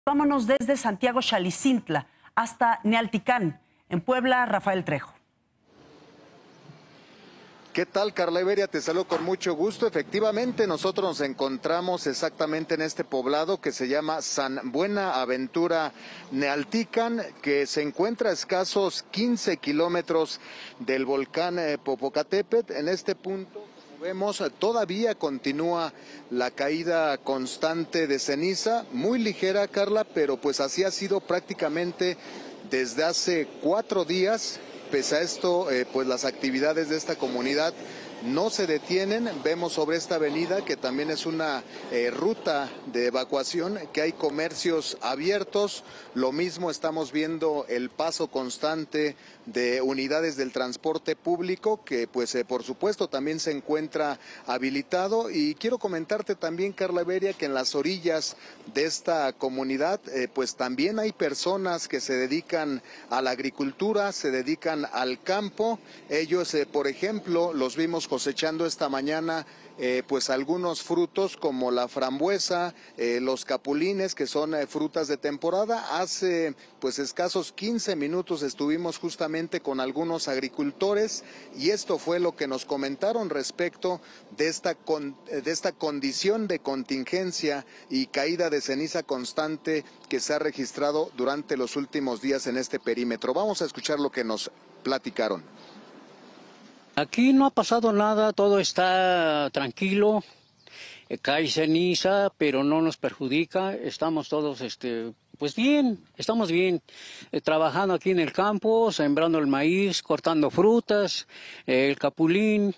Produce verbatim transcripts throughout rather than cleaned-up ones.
Vámonos desde Santiago Xalicintla hasta Nealticán, en Puebla, Rafael Trejo. ¿Qué tal, Carla Iberia? Te saludo con mucho gusto. Efectivamente, nosotros nos encontramos exactamente en este poblado que se llama San Buenaventura Nealticán, que se encuentra a escasos quince kilómetros del volcán eh, Popocatépetl. En este punto, como vemos, todavía continúa la caída constante de ceniza, muy ligera, Carla, pero pues así ha sido prácticamente desde hace cuatro días. Pese a esto, eh, pues las actividades de esta comunidad no se detienen. Vemos sobre esta avenida que también es una eh, ruta de evacuación, que hay comercios abiertos. Lo mismo estamos viendo el paso constante de unidades del transporte público, que pues eh, por supuesto también se encuentra habilitado. Y quiero comentarte también, Carla Iberia, que en las orillas de esta comunidad eh, pues también hay personas que se dedican a la agricultura, se dedican al campo. Ellos, eh, por ejemplo, los vimos cosechando esta mañana eh, pues algunos frutos como la frambuesa, eh, los capulines, que son eh, frutas de temporada. Hace pues escasos quince minutos estuvimos justamente con algunos agricultores y esto fue lo que nos comentaron respecto de esta, con, de esta condición de contingencia y caída de ceniza constante que se ha registrado durante los últimos días en este perímetro. Vamos a escuchar lo que nos platicaron. Aquí no ha pasado nada, todo está tranquilo, eh, cae ceniza, pero no nos perjudica, estamos todos este, pues bien, estamos bien, eh, trabajando aquí en el campo, sembrando el maíz, cortando frutas, eh, el capulín.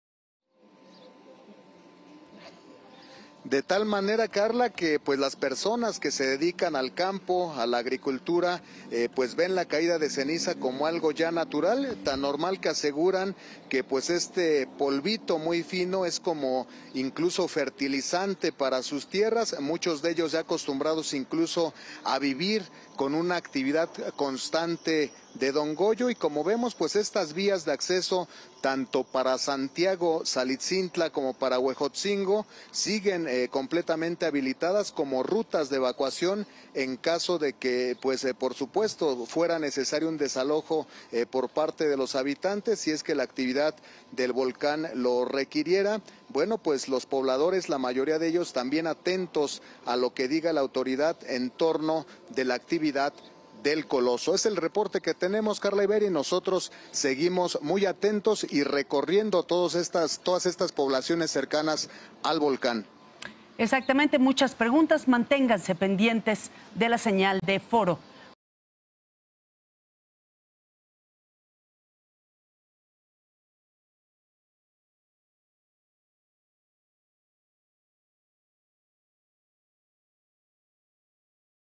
De tal manera, Carla, que pues las personas que se dedican al campo, a la agricultura, eh, pues ven la caída de ceniza como algo ya natural, tan normal que aseguran que pues este polvito muy fino es como incluso fertilizante para sus tierras, muchos de ellos ya acostumbrados incluso a vivir con una actividad constante de Don Goyo, y como vemos pues estas vías de acceso tanto para Santiago Xalicintla como para Huejotzingo siguen eh, completamente habilitadas como rutas de evacuación en caso de que pues eh, por supuesto fuera necesario un desalojo eh, por parte de los habitantes, si es que la actividad del volcán lo requiriera. Bueno, pues los pobladores, la mayoría de ellos también atentos a lo que diga la autoridad en torno de la actividad del coloso. Es el reporte que tenemos, Carla Iberia, y nosotros seguimos muy atentos y recorriendo todas estas, todas estas poblaciones cercanas al volcán. Exactamente, muchas preguntas. Manténganse pendientes de la señal de Foro.